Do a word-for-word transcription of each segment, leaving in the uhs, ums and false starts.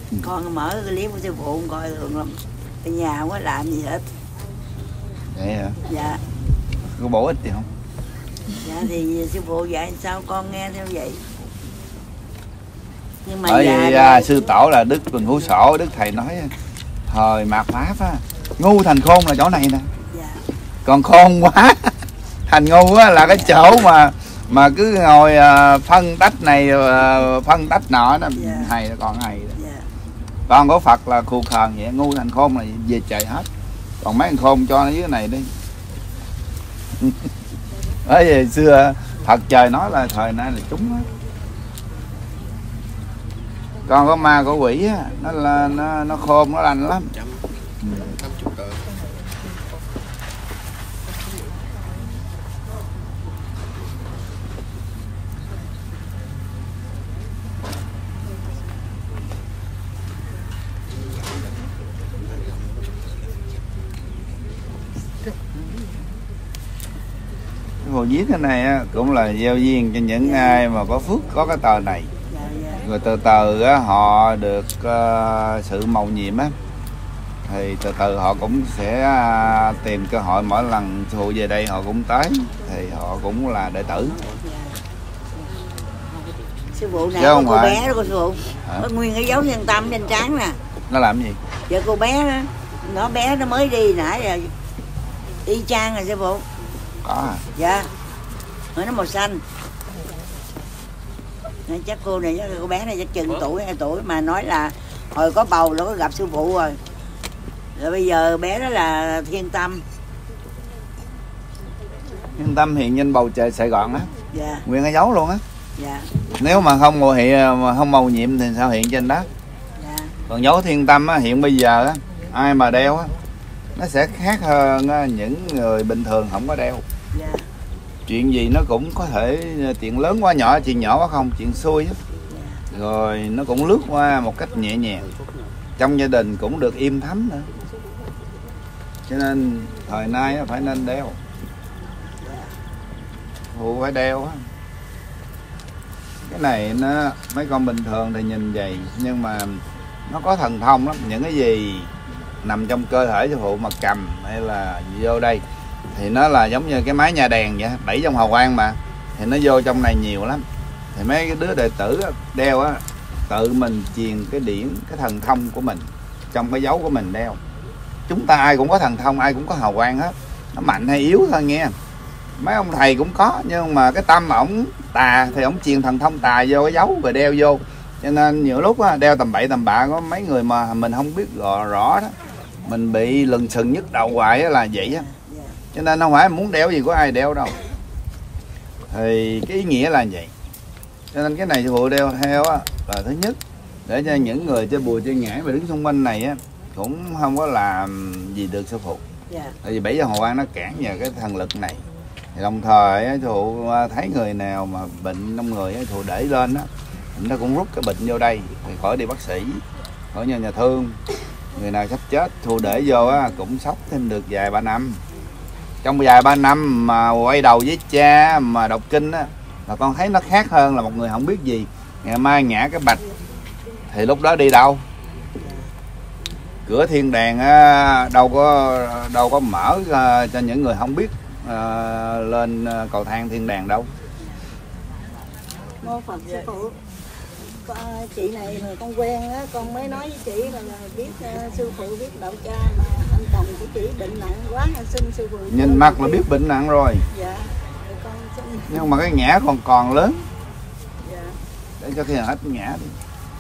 Con mở cái clip của sư phụ coi thường lắm. Ở nhà không có làm gì hết. Vậy hả? Dạ. Có bổ ích gì không? Dạ thì sư phụ dạy sao con nghe theo vậy. Nhưng mà bởi dạ, vì dạ. sư tổ là Đức Quỳnh Phú Sổ, Đức Thầy nói thời mạt Pháp á, ngu thành khôn là chỗ này nè. Dạ. Còn khôn quá thành ngu á là cái chỗ mà mà cứ ngồi uh, phân tách này uh, phân tách nọ đó. Dạ. Hay còn hay. Dạ. Con có Phật là khù khờn vậy, ngu thành khôn là về trời hết. Còn mấy thằng khôn cho nó dưới này đi. Bởi vì xưa Phật trời nói là thời nay là chúng hết. Con có ma có quỷ á, nó là nó nó khôn, nó lành lắm. Cái hồ viết cái này á, cũng là gieo duyên cho những ai mà có phước có cái tờ này. Dạ, dạ. Rồi từ từ á, họ được uh, sự mầu nhiệm á, thì từ từ họ cũng sẽ uh, tìm cơ hội, mỗi lần sư phụ về đây họ cũng tới, thì họ cũng là đệ tử. Sư phụ này Chứ có không cô phải. bé đó cô sư phụ. Hả? Có nguyên cái dấu thiên tâm trên trán nè. Nó làm gì? Giờ cô bé đó, nó bé nó mới đi nãy giờ y chang rồi sư phụ. Có à? Dạ. Nó màu xanh. Nên chắc cô này, chắc cô bé này chắc chừng tuổi hai tuổi mà nói là hồi có bầu nó có gặp sư phụ rồi. Rồi bây giờ bé đó là thiên tâm. Thiên tâm hiện nhân bầu trời Sài Gòn á. Dạ. Nguyên cái dấu luôn á. Dạ. Nếu mà không màu hiện mà không màu nhiệm thì sao hiện trên đó? Dạ. Còn dấu thiên tâm á, hiện bây giờ á, ai mà đeo á, nó sẽ khác hơn á, những người bình thường không có đeo. Dạ. Chuyện gì nó cũng có thể, chuyện lớn quá nhỏ, chuyện nhỏ quá không, chuyện xui á. Dạ. Rồi nó cũng lướt qua một cách nhẹ nhàng. Trong gia đình cũng được im thấm nữa. Cho nên thời nay á, phải nên đeo. Phụ phải đeo á. Cái này nó mấy con bình thường thì nhìn vậy, nhưng mà nó có thần thông lắm. Những cái gì nằm trong cơ thể sư phụ mà cầm hay là vô đây thì nó là giống như cái máy nhà đèn vậy, đẩy trong hào quang mà, thì nó vô trong này nhiều lắm. Thì mấy cái đứa đệ tử đeo á, tự mình truyền cái điển, cái thần thông của mình trong cái dấu của mình đeo. Chúng ta ai cũng có thần thông, ai cũng có hào quang hết, nó mạnh hay yếu thôi nghe. Mấy ông thầy cũng có, nhưng mà cái tâm ổng tà thì ổng truyền thần thông tà vô cái dấu rồi đeo vô. Cho nên nhiều lúc á, đeo tầm bậy tầm bạ, có mấy người mà mình không biết rõ, rõ đó, mình bị lừng sừng nhức đầu hoài là vậy á. Cho nên không phải muốn đeo gì có ai đeo đâu. Thì cái ý nghĩa là vậy. Cho nên cái này sư phụ đeo theo á, là thứ nhất để cho những người chơi bùa chơi ngải mà đứng xung quanh này á cũng không có làm gì được sư phụ. Dạ. Tại vì bảy giờ hồ quang nó cản nhờ cái thần lực này. Thì đồng thời á, sư phụ thấy người nào mà bệnh trong người á, sư phụ để lên á, nó cũng rút cái bệnh vô đây thì khỏi đi bác sĩ, khỏi nhà nhà thương. Người nào sắp chết sư phụ để vô á, cũng sốc thêm được vài ba năm. Trong vài ba năm mà quay đầu với cha mà đọc kinh á, là con thấy nó khác hơn là một người không biết gì. Ngày mai ngã cái bạch thì lúc đó đi đâu? Cửa thiên đàng á, đâu có đâu có mở uh, cho những người không biết uh, lên uh, cầu thang thiên đàng đâu. Mô Phật sư phụ. Chị này mà con quen á, con mới nói với chị là, là biết uh, sư phụ biết đạo cha, mà anh chồng của chị bệnh nặng quá, xin sư phụ. Nhìn mặt là biết bệnh nặng rồi. Dạ. Con xin... Nhưng mà cái ngã còn còn lớn. Dạ. Để cho thiên hết ngã đi.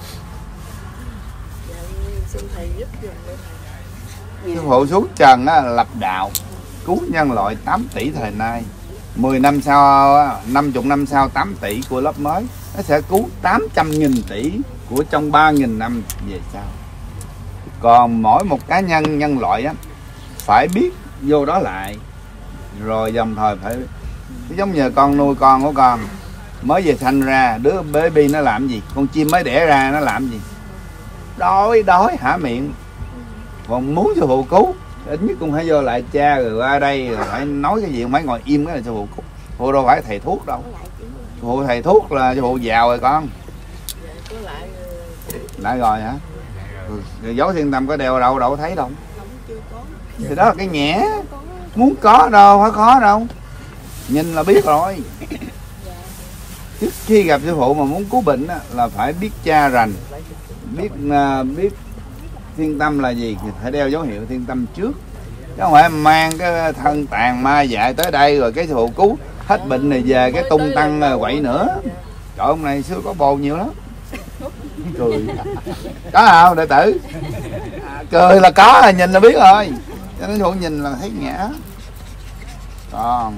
Dạ, xin thầy giúp giùm để Sư phụ xuống trần á, lập đạo cứu nhân loại tám tỷ thời nay. Mười năm sau, năm mươi năm sau tám tỷ của lớp mới, nó sẽ cứu tám trăm nghìn tỷ của trong ba nghìn năm về sau. Còn mỗi một cá nhân nhân loại á, phải biết vô đó lại. Rồi đồng thời phải giống như con nuôi con của con mới về sanh ra, đứa baby nó làm gì? Con chim mới đẻ ra nó làm gì? Đói đói hả miệng. Còn muốn sư phụ cứu, ít nhất cũng phải vô lại cha rồi qua đây rồi phải nói cái gì, không phải ngồi im cái là sư phụ cứu. Sư phụ đâu phải thầy thuốc đâu. Sư phụ thầy thuốc là sư phụ giàu rồi con. Lại rồi hả? Rồi dấu thiên tâm có đeo ở đâu, đâu có thấy đâu. Không, chưa có. Thì đó là cái nhẽ. Muốn có đâu, phải khó đâu. Nhìn là biết rồi. Trước khi gặp sư phụ mà muốn cứu bệnh á, là phải biết cha rành, biết uh, biết thiên tâm là gì thì phải đeo dấu hiệu thiên tâm trước, chứ không phải mang cái thân tàn ma dại tới đây rồi cái sư phụ cứu hết bệnh này về cái tung tăng quậy nữa. Trời, hôm nay xưa có bồ nhiều lắm. Cười có không đệ tử? À, cười là có, nhìn là biết rồi, cho nên sư phụ nhìn là thấy ngã. Còn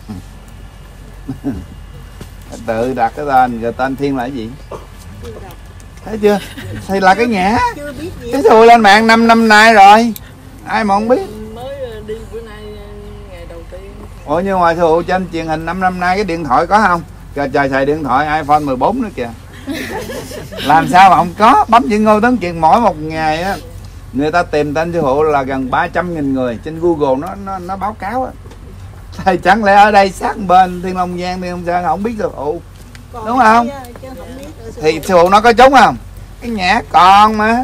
tự đặt cái tên, rồi tên Thiên là cái gì? Thấy chưa? Thì là cái ngã. Cái sư lên mạng năm năm nay rồi, ai mà không biết. Mới đi bữa nay ngày đầu tiên. Ủa nhưng mà sư phụ trên truyền hình năm năm nay cái điện thoại có không? Trời trời xài điện thoại iPhone mười bốn nữa kìa. Làm sao mà không có? Bấm chữ Ngô Tấn Kiệt mỗi một ngày á, người ta tìm tên sư phụ là gần ba trăm nghìn người trên Google, nó nó nó báo cáo á. Thì chẳng lẽ ở đây sát bên Thiên Long Giang, Thiên Long Giang không biết sư phụ, đúng không? Thì sư phụ nó có trúng không? Cái nhã còn mà.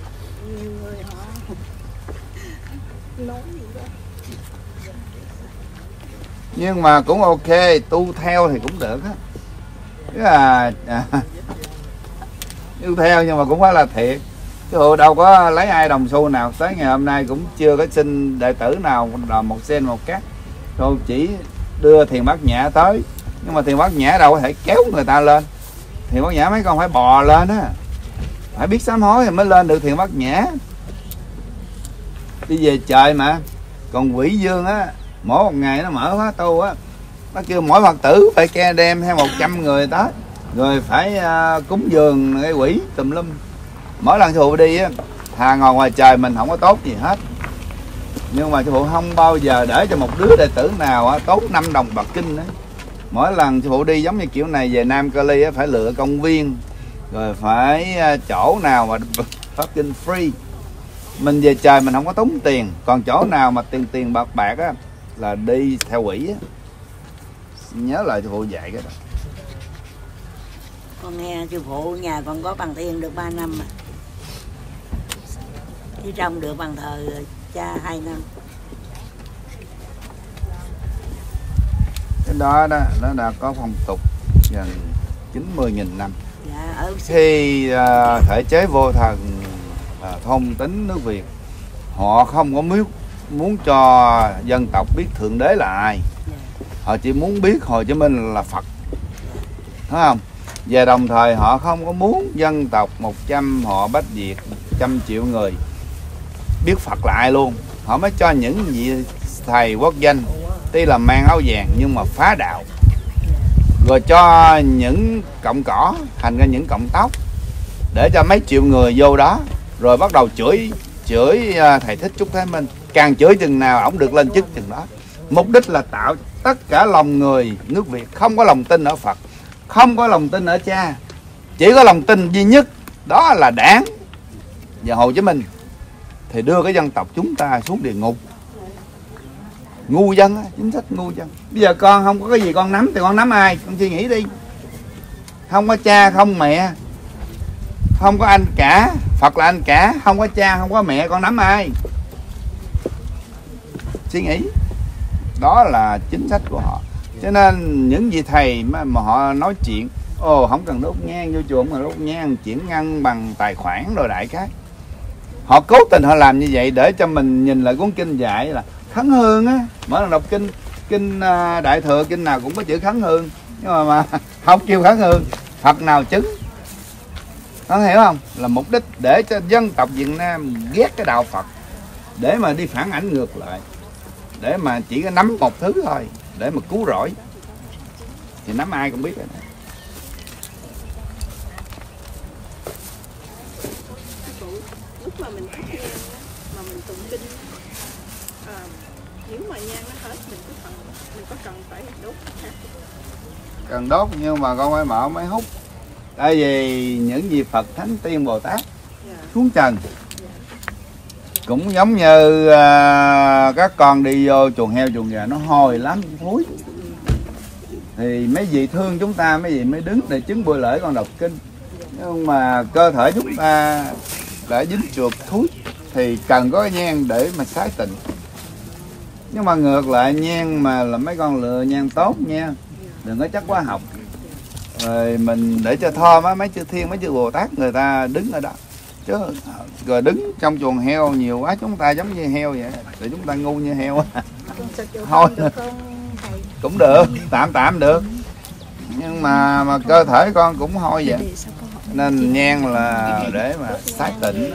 Nhưng mà cũng ok, tu theo thì cũng được á. Tức là à, tu theo nhưng mà cũng phải là thiệt. Sư phụ đâu có lấy ai đồng xu nào. Tới ngày hôm nay cũng chưa có xin đệ tử nào là một sen một cát. Rồi chỉ đưa Thiền Bát Nhã tới. Nhưng mà Thiền Bát Nhã đâu có thể kéo người ta lên. Thiền Bát Nhã mấy con phải bò lên á, phải biết sám hối thì mới lên được Thiền Bát Nhã. Đi về trời mà. Còn Quỷ Dương á, mỗi một ngày nó mở khóa tu á, nó kêu mỗi Phật tử phải ke đem theo một trăm người tới, rồi phải uh, cúng dường cái quỷ tùm lum. Mỗi lần sư phụ đi á, thà ngồi ngoài trời mình không có tốt gì hết. Nhưng mà sư phụ không bao giờ để cho một đứa đệ tử nào á, tốt năm đồng bạc kinh đấy. Mỗi lần sư phụ đi giống như kiểu này về Nam Cali á, phải lựa công viên, rồi phải uh, chỗ nào mà phát kinh free. Mình về trời mình không có tốn tiền. Còn chỗ nào mà tiền tiền bạc bạc á là đi theo quỷ á. Nhớ lại sư phụ dạy cái đó. Con nghe sư phụ nhà con có bằng thiên được ba năm mà. Chứ trong được bằng thờ cha hai năm. Cái đó đó nó đã có phong tục gần chín mươi nghìn năm. Dạ, ở khi uh, thể chế vô thần uh, thôn tính nước Việt, họ không có muốn muốn cho dân tộc biết thượng đế là ai. Họ chỉ muốn biết Hồ Chí Minh là Phật, thấy không? Và đồng thời họ không có muốn dân tộc một trăm họ Bách Việt, trăm triệu người biết Phật là ai luôn. Họ mới cho những vị thầy quốc danh, tuy là mang áo vàng nhưng mà phá đạo, rồi cho những cọng cỏ thành ra những cọng tóc, để cho mấy triệu người vô đó, rồi bắt đầu chửi chửi thầy Thích Trúc Thái Minh. Càng chửi chừng nào ổng được lên chức chừng đó. Mục đích là tạo tất cả lòng người nước Việt không có lòng tin ở Phật, không có lòng tin ở cha, chỉ có lòng tin duy nhất đó là Đảng và Hồ Chí Minh, thì đưa cái dân tộc chúng ta xuống địa ngục. Ngu dân á, chính sách ngu dân. Bây giờ con không có cái gì con nắm thì con nắm ai? Con suy nghĩ đi. Không có cha không mẹ, không có anh cả, Phật là anh cả, không có cha không có mẹ, con nắm ai? Suy nghĩ. Đó là chính sách của họ. Cho nên những vị thầy mà, mà họ nói chuyện, ồ không cần đốt nhang vô chùa, mà đốt nhang chuyển ngân bằng tài khoản rồi đại cái. Họ cố tình họ làm như vậy để cho mình nhìn lại cuốn kinh dạy là khấn hương á. Mỗi lần đọc kinh kinh Đại Thừa, kinh nào cũng có chữ khấn hương, nhưng mà, mà không kêu khấn hương. Phật nào chứng, có hiểu không? Là mục đích để cho dân tộc Việt Nam ghét cái đạo Phật, để mà đi phản ảnh ngược lại, để mà chỉ có nắm một thứ thôi, để mà cứu rỗi. Thì nắm ai cũng biết rồi. Lúc mà mình thắp nhang mà mình tụng kinh, à, nếu mà nhang nó hết mình có cần mình có cần phải đốt ha? Cần đốt, nhưng mà con phải mở máy hút. Tại vì những vị Phật Thánh Tiên Bồ Tát yeah. xuống trần yeah. cũng giống như uh, các con đi vô chuồng heo chuồng gà, nó hôi lắm, thối. Thì mấy vị thương chúng ta, mấy vị mới đứng để chứng bữa lễ con đọc kinh. Nhưng mà cơ thể chúng ta đã dính chuột thúi thì cần có cái nhang để mà sái tịnh. Nhưng mà ngược lại nhang mà là mấy con lựa nhang tốt nha, đừng có chất hóa học. Rồi mình để cho thơm á, mấy chư Thiên mấy chư Bồ Tát người ta đứng ở đó, chứ rồi đứng trong chuồng heo nhiều quá chúng ta giống như heo vậy, để chúng ta ngu như heo thôi cũng được, tạm tạm được, nhưng mà mà cơ thể con cũng hôi vậy, nên nhang là để mà sái tịnh.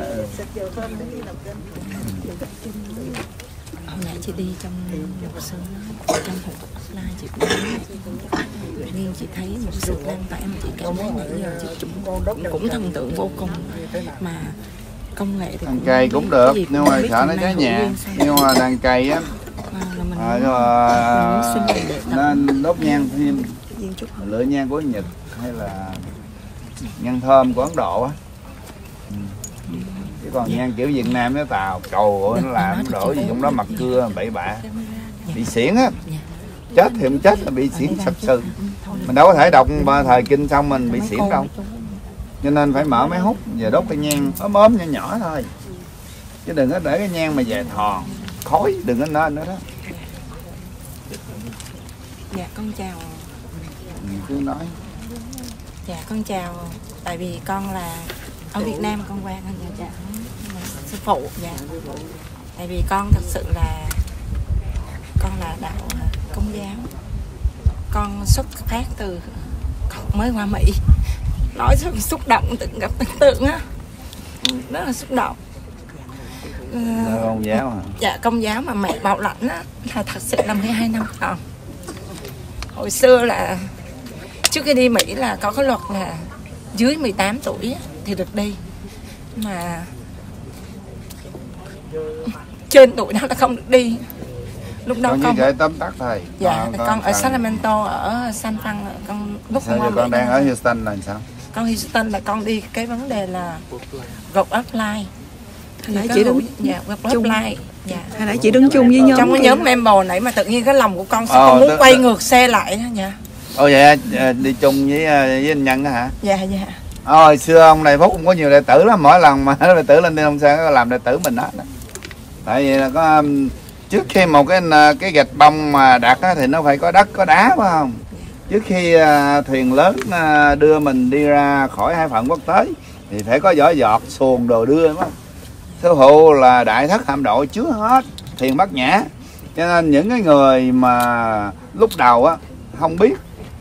Hôm nãy chị đi trong một sư nói, trong hộp offline chị cũng tự nhiên chị thấy một sự lan tỏa mà chị cảm thấy nãy giờ chị cũng, cũng thần tượng vô cùng. Mà công nghệ thì đàn cây cũng được, nhưng mà sợ nó cháy nhà. Nhưng mà đàn cây á à, à, nên đốt nhang thêm, lựa nhang của Nhật hay là nhang thơm của Ấn Độ á. Chứ còn dạ. nhang kiểu Việt Nam nó tàu cầu nó làm đổ gì trong đó mặt cưa bậy bạ, bị xiển á, chết thì không chết là bị xiển sập sừ. Mình đâu có thể đọc thời kinh xong mình bị xiển đâu, cho nên phải mở máy hút và đốt cái nhang ốm ốm nhỏ nhỏ thôi, chứ đừng có để cái nhang mà dài thòn khói đừng có nên nữa đó. Dạ con chào. Cứ nói. Dạ con chào, tại vì con là ở Việt Nam con qua con chào chào sư phụ. Dạ tại vì con thật sự là con là đạo Công giáo, con xuất phát từ mới qua Mỹ, nói sao xúc động từng gặp tưởng tượng á, rất là xúc động. Công giáo hả? Dạ Công giáo mà mẹ bảo lãnh á là thật sự là mười hai năm còn. Hồi xưa là trước khi đi Mỹ là có cái luật là dưới mười tám tuổi thì được đi, mà trên tuổi đó là không được đi. Lúc đó con, con kể tóm tắt thôi. Dạ con, con ở con... Sacramento ở San Fran, con lúc sao con, con đang ở Houston là sao? Con Houston là con đi cái vấn đề là gộp offline. Hồi nãy chị đứng dạ gộp offline. Dạ. Hồi nãy chị đứng chung với nhóm trong cái nhóm member nãy mà tự nhiên cái lòng của con sao con muốn quay ngược xe lại đó nha. Ồ vậy đi chung với với anh Nhân đó hả? Dạ dạ. Hồi xưa ông này Phúc cũng có nhiều đệ tử lắm, mỗi lần mà đệ tử lên Tiên Long Sơn có làm đệ tử mình hết đó. Tại vì là có trước khi một cái cái gạch bông mà đặt á, thì nó phải có đất có đá phải không? Trước khi thuyền lớn đưa mình đi ra khỏi hải phận quốc tế thì phải có vỏ giọt xuồng đồ đưa đúng không? Sư phụ là đại thất hạm đội chứa hết thuyền Bát Nhã, cho nên những cái người mà lúc đầu á không biết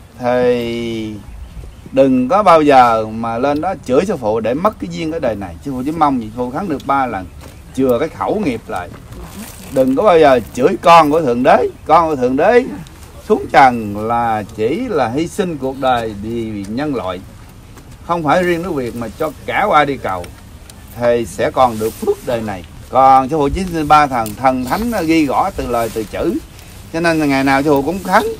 thì đừng có bao giờ mà lên đó chửi sư phụ để mất cái duyên ở đời này. Sư phụ chỉ mong gì sư phụ khấn được ba lần chừa cái khẩu nghiệp lại. Đừng có bao giờ chửi con của Thượng Đế. Con của Thượng Đế xuống trần là chỉ là hy sinh cuộc đời vì nhân loại, không phải riêng nước Việt mà cho cả qua đi cầu thì sẽ còn được phước đời này. Còn sư phụ chỉ xin ba thần thần thánh ghi rõ từ lời từ chữ, cho nên là ngày nào sư phụ cũng khấn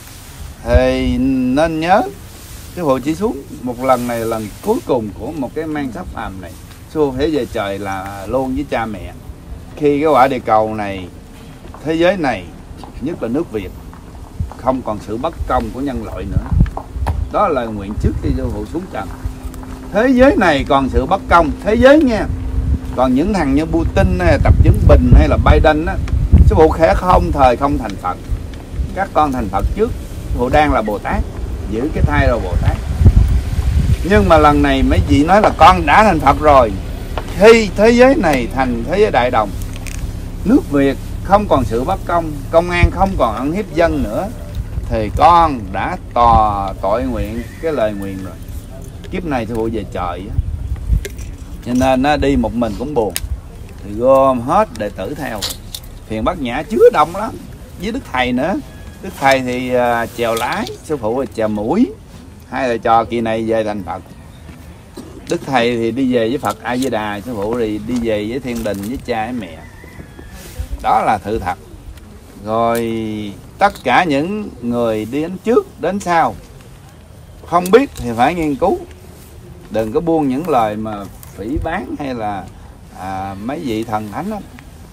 thì nên nhớ sư phụ chỉ xuống một lần này, lần cuối cùng của một cái mang sắp phàm này. Sư phụ phải về trời là luôn với cha mẹ. Khi cái quả địa cầu này, thế giới này, nhất là nước Việt, không còn sự bất công của nhân loại nữa. Đó là lời nguyện trước khi sư phụ xuống trần. Thế giới này còn sự bất công, thế giới nha. Còn những thằng như Putin hay Tập Cận Bình hay là Biden á, sư phụ khẽ không thời không thành Phật. Các con thành Phật trước. Sư phụ đang là Bồ Tát, giữ cái thai rồi Bồ Tát. Nhưng mà lần này mấy vị nói là con đã thành Phật rồi. Khi thế giới này thành thế giới đại đồng, nước Việt không còn sự bất công, công an không còn ăn hiếp dân nữa, thì con đã tò tội nguyện cái lời nguyện rồi. Kiếp này sư phụ về trời á, cho nên nó đi một mình cũng buồn, thì gom hết đệ tử theo. Thuyền Bát Nhã chứa đông lắm, với Đức Thầy nữa. Đức Thầy thì uh, chèo lái, sư phụ là chèo mũi, hai là trò kỳ này về thành Phật. Đức Thầy thì đi về với Phật A Di Đà, sư phụ thì đi về với thiên đình với cha với mẹ. Đó là sự thật. Rồi tất cả những người đi đến trước đến sau không biết thì phải nghiên cứu, đừng có buông những lời mà phỉ báng hay là à, mấy vị thần thánh đó.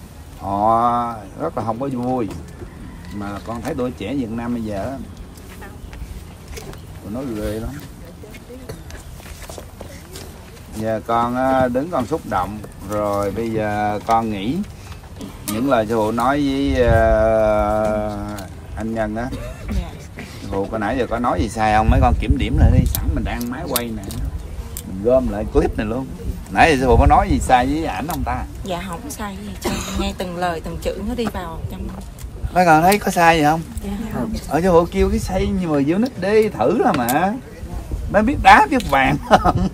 Họ rất là không có vui. Mà con thấy tuổi trẻ Việt Nam bây giờ nó ghê lắm. Giờ con đứng con xúc động rồi, bây giờ con nghĩ những lời sư phụ nói với uh, anh Nhân á. Dạ. Sư phụ có nãy giờ có nói gì sai không? Mấy con kiểm điểm lại đi, sẵn mình đang máy quay nè, mình gom lại clip này luôn. Nãy giờ sư phụ có nói gì sai với ảnh không ta? Dạ không có sai gì cho nghe từng lời từng chữ nó đi vào trong. Mấy con thấy có sai gì không? Dạ không. Ở sư phụ kêu cái xây như mà vô nít đi thử là mà mới biết đá biết vàng không.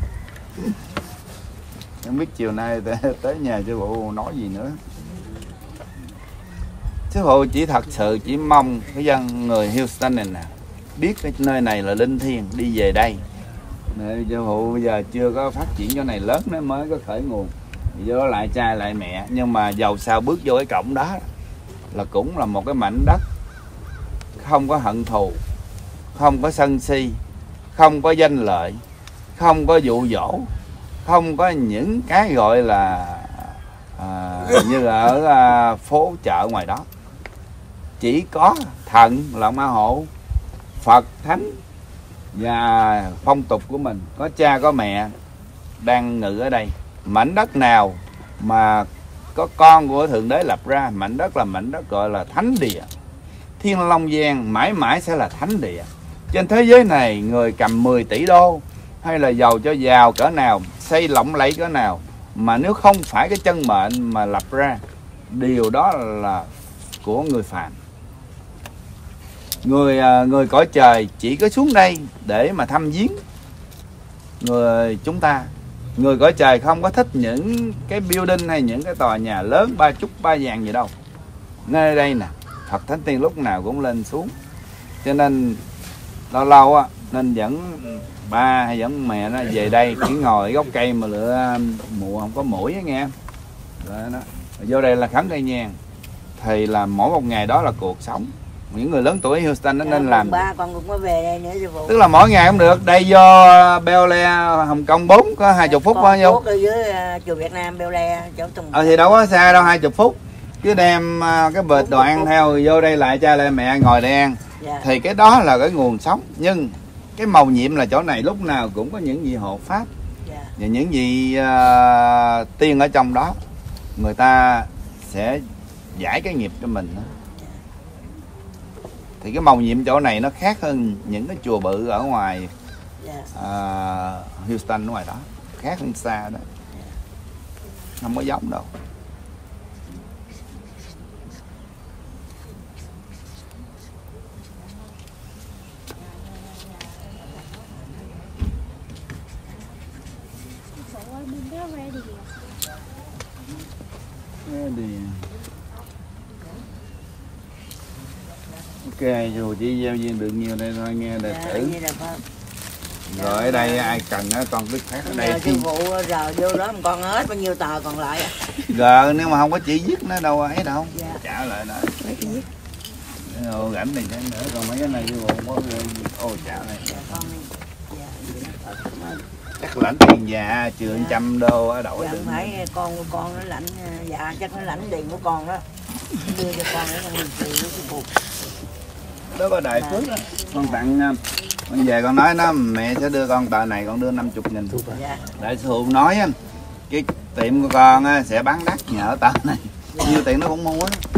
Không biết chiều nay tới nhà sư phụ nói gì nữa. Sư phụ chỉ thật sự chỉ mong cái dân người Houston này nè biết cái nơi này là linh thiêng, đi về đây. Sư phụ bây giờ chưa có phát triển chỗ này lớn nó mới có khởi nguồn, vô lại cha lại mẹ, nhưng mà dầu sao bước vô cái cổng đó là cũng là một cái mảnh đất không có hận thù, không có sân si, không có danh lợi, không có dụ dỗ, không có những cái gọi là à, như ở à, phố chợ ngoài đó. Chỉ có thần là ma hộ, Phật thánh và phong tục của mình, có cha có mẹ đang ngự ở đây. Mảnh đất nào mà có con của Thượng Đế lập ra, mảnh đất là mảnh đất gọi là thánh địa. Thiên Long Giang mãi mãi sẽ là thánh địa. Trên thế giới này, người cầm mười tỷ đô hay là giàu cho giàu cỡ nào, xây lộng lẫy cỡ nào, mà nếu không phải cái chân mệnh mà lập ra, điều đó là của người phàm. Người người cõi trời chỉ có xuống đây để mà thăm viếng người chúng ta. Người cõi trời không có thích những cái building hay những cái tòa nhà lớn ba chúc ba vàng gì đâu. Nơi đây nè, Phật Thánh Tiên lúc nào cũng lên xuống. Cho nên lâu lâu á nên dẫn ba hay dẫn mẹ nó về đây, chỉ ngồi gốc cây mà lựa mùa không có mũi á nghe. Rồi đó. Rồi vô đây là khấn cây nhang. Thì là mỗi một ngày đó là cuộc sống. Những người lớn tuổi Houston nó nên làm. Ba con cũng có về đây nữa sư phụ. Tức là mỗi ngày cũng được. Đây vô Bel Air Hồng Kông bốn có hai mươi phút bao nhiêu? Ở dưới uh, chùa Việt Nam Bel Air chỗ Tùng. Ờ thì đâu có xa đâu, hai mươi phút. Cứ đem uh, cái bịch đồ ăn theo vô đây lại cha lại mẹ ngồi đây ăn. Dạ. Thì cái đó là cái nguồn sống. Nhưng cái mầu nhiệm là chỗ này lúc nào cũng có những vị hộ pháp. Dạ. Và những vị uh, tiên ở trong đó, người ta sẽ giải cái nghiệp cho mình đó. Thì cái mầu nhiệm chỗ này nó khác hơn những cái chùa bự ở ngoài uh, Houston ở ngoài đó, khác hơn xa đó, không có giống đâu. Ready. Ok, dù chỉ giao viên được nhiều đây thôi nghe đệ tử. Rồi ở đây ai cần á con biết phát ở đây. Sư phụ giờ vô đó con hết bao nhiêu tờ còn lại. Giờ nếu mà không có chỉ viết nó đâu ấy đâu. Dạ. Trả lại đó. Ô rảnh này nữa, còn mấy cái này sư phụ không có ô trả lại. Dạ con. Dạ. Chắc lãnh tiền già trường trăm đô ở đổi. Dạ, không phải con của con nó lãnh, dạ chắc nó lãnh tiền của con đó. Đưa cho con để con mình tiền với sư phụ. Đó có đại phước đó. Con tặng con về con nói nó mẹ sẽ đưa con tờ này, con đưa năm mươi nghìn. Dạ. Đại sư phụ nói á, cái tiệm của con á, sẽ bán đắt nhờ tờ này. Dạ. Nhiều tiền nó cũng mua á.